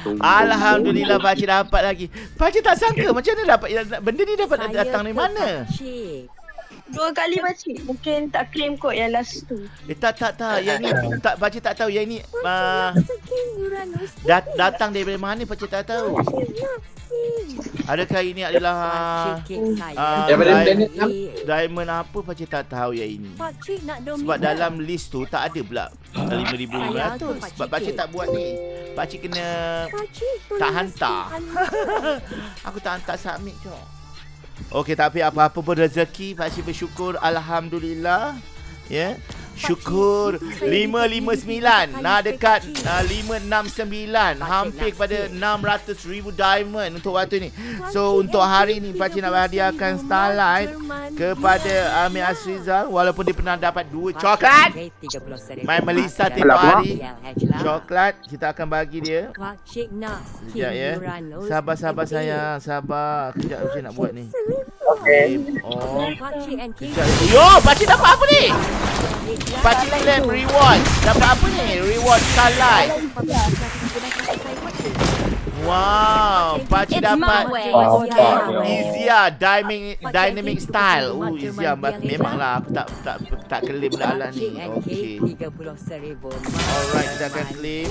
Alhamdulillah pakcik dapat lagi. Pakcik tak sangka macam mana dapat benda ni dapat datang dari mana? 2 kali pakcik. Mungkin tak claim kot yang last tu. Tak. Yang ni tak pakcik tak tahu. Yang ni datang daripada mana pakcik tak tahu. Adakah ini adalah diamond apa pakcik tak tahu yang ini. Sebab dalam list tu tak ada pula 5,500. Sebab pakcik tak buat ni. Pakcik kena tak hantar. Aku tak hantar submit je. Okey, tapi apa-apa pun rezeki pakcik bersyukur. Alhamdulillah. Ya. Syukur 559 nak dekat 569, hampir kepada 600,000 diamond untuk waktu ni. So untuk hari ni pakcik nak hadiahkan Starlight kepada Amir Azrizal, walaupun dia pernah dapat 2 coklat. Main Melissa tiap hari. Coklat kita akan bagi dia. Sekejap ya. Sabar sayang, sabar. Kejap pakcik nak buat ni. Okey. Oh. Yo, pakcik dapat apa ni? Pakcik claim reward. Dapat apa ni? Reward Starlight. Wow, pakcik dapat Izia Dynamic Style. Izia memanglah aku tak claim dah ni. Okey. Alright, kita akan claim.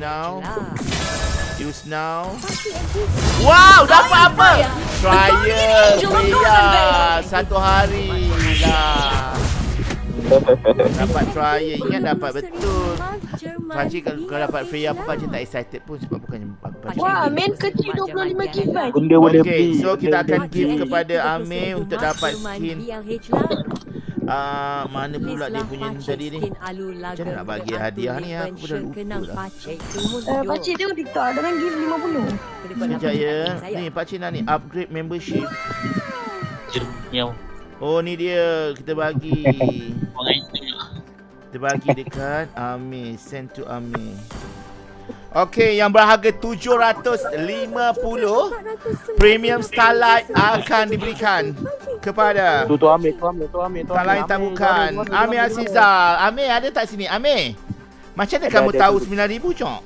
Use now. Wow, dapat apa? Trial Freya 1 hari lah. Dapat trial. Ingat dapat betul. Pakcik kalau dapat Freya apa pakcik tak excited pun sebab bukannya pakcik. Wah, main kecil 25 gift. Okay, so kita akan give kepada Amir untuk dapat skin. Mana pula dia punya ni tadi ni? Macam mana nak bagi hadiah ni? Aku dah lupa lah. Pakcik tengok TikTok ada orang give 50. Sekejap ya. Ni pakcik nak ni upgrade membership. Oh ni dia. Kita bagi. Kita bagi dekat Amir. Send to Amir. Okey, yang berharga 750 Premium Starlight akan diberikan kepada tu Amir. Tak lain tak bukan Amir Azrizal. Amir ada tak sini? Amir, macam mana kamu tahu 9,000 cok?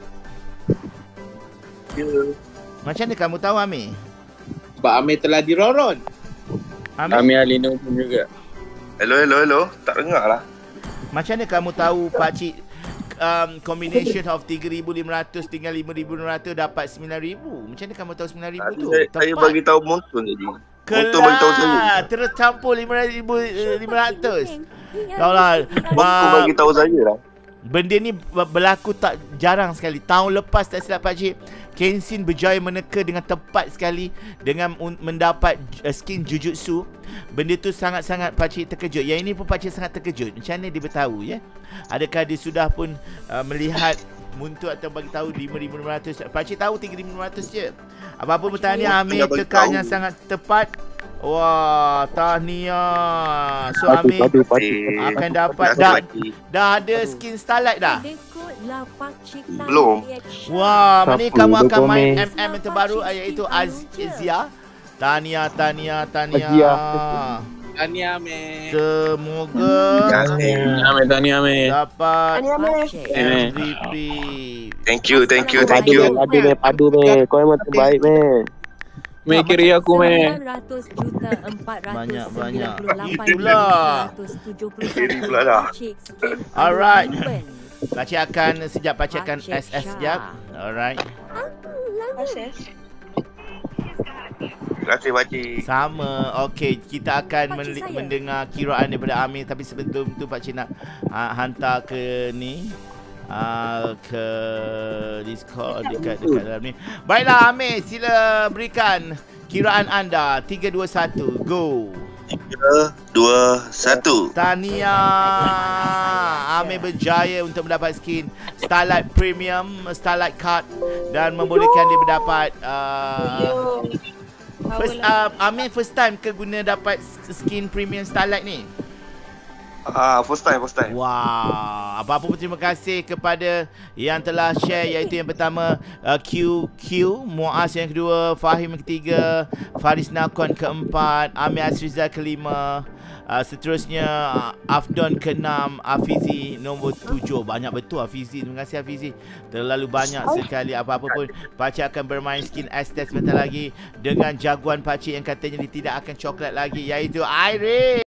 Macam mana kamu tahu Amir? Sebab Amir telah diroron. Amir Alino pun juga. Hello. Tak dengar lah. Macam mana kamu tahu pakcik combination of 3,500 dengan 5,500 dapat 9,000? Macam mana kamu tahu 9,000 tu? Saya bagi tahu Montun tadi. Montun bagi tahu saya. Tercampur 5,500. Taulah. Montun bagi tahu saya lah. Benda ni berlaku tak jarang sekali. Tahun lepas tak silap pakcik, Kenshin berjaya meneka dengan tepat sekali dengan mendapat skin Jujutsu. Benda tu sangat-sangat pakcik terkejut. Yang ini pun pakcik sangat terkejut. Macam mana dia bertahu ya? Adakah dia sudah pun melihat muntut atau bagi tahu 5,500? Pakcik tahu 3,500 je. Apa-apa bertanya Amir tekan yang sangat tepat. Wah, tahniah. So Amir akan dapat dah ada skin Starlight dah? Belum. Wah, mana kamu akan main MM yang terbaru iaitu Azia. Tahniah. Tahniah Amir. Semoga Tahniah Amir. dapat MVP. Thank you. Padu meh. Kau memang terbaik meh. Kiri aku meh. Banyak. Itulah. Kiri pula dah. Alright. Pakcik akan sekejap pakcik akan SS sekejap. Alright. Terima kasih pakcik. Sama. Okey, kita akan mendengar kiraan daripada Amir, tapi sebelum tu pakcik nak hantar ke ni ke Discord dekat dalam ni. Baiklah Amir, sila berikan kiraan anda. 3, 2, 1, go. 3, 2, 1. Tahniah, Amir berjaya untuk mendapat skin Starlight Premium, Starlight Card, dan membolehkan dia mendapat Amir first time ke guna dapat skin Premium Starlight ni? First time. Wah, apa-apa pun terima kasih kepada yang telah share, iaitu yang pertama QQ, Muaz yang kedua, Fahim yang ketiga, Faris Nakon keempat, Amir Azrizal kelima, Seterusnya Afdon ke-6, Afizi nombor 7. Banyak betul Afizi. Terima kasih Afizi. Terlalu banyak sekali. Apa-apa pun pakcik akan bermain skin Aztec sebentar lagi dengan jagoan pakcik yang katanya dia tidak akan coklat lagi, iaitu Irene.